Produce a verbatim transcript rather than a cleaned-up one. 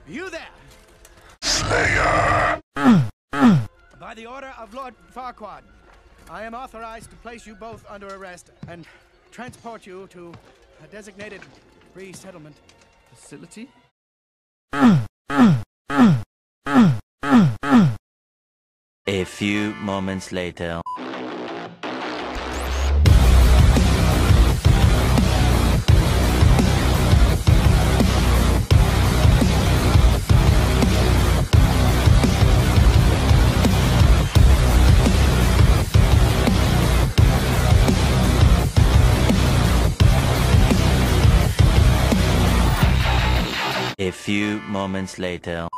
You there! Slayer! By the order of Lord Farquaad, I am authorized to place you both under arrest and transport you to a designated resettlement facility. A few moments later. A few moments later.